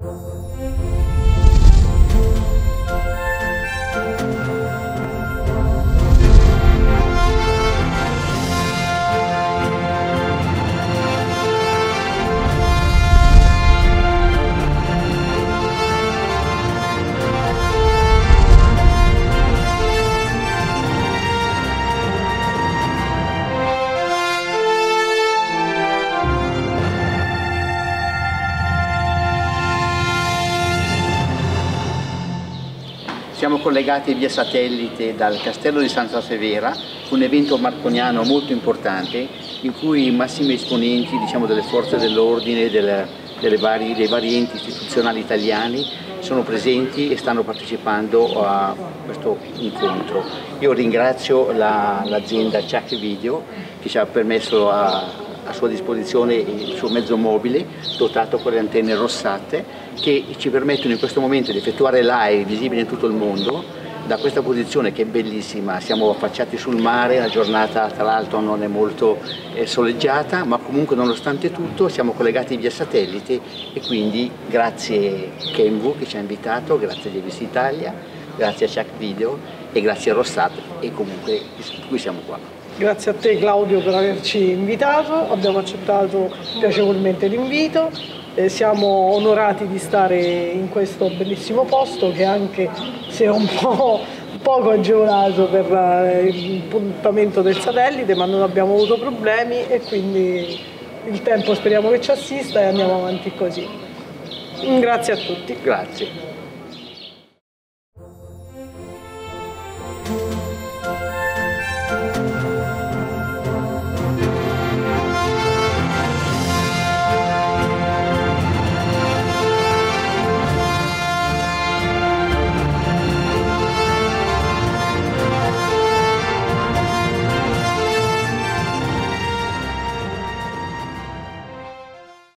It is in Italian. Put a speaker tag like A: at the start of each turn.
A: Siamo collegati via satellite dal Castello di Santa Severa, un evento marconiano molto importante in cui i massimi esponenti, diciamo, delle forze dell'ordine, dei vari enti istituzionali italiani sono presenti e stanno partecipando a questo incontro. Io ringrazio l'azienda Chuck Video che ci ha permesso a sua disposizione il suo mezzo mobile dotato con le antenne rossate che ci permettono in questo momento di effettuare live visibili in tutto il mondo da questa posizione che è bellissima. Siamo affacciati sul mare, la giornata tra l'altro non è molto soleggiata, ma comunque nonostante tutto siamo collegati via satellite e quindi grazie Kenvu che ci ha invitato, grazie a JVC Italia, grazie a Chuck Video e grazie a Rossat e comunque qui siamo qua.
B: Grazie a te Claudio per averci invitato, abbiamo accettato piacevolmente l'invito e siamo onorati di stare in questo bellissimo posto che anche se è un po' poco agevolato per il puntamento del satellite, ma non abbiamo avuto problemi e quindi il tempo speriamo che ci assista e andiamo avanti così. Grazie a tutti.
A: Grazie.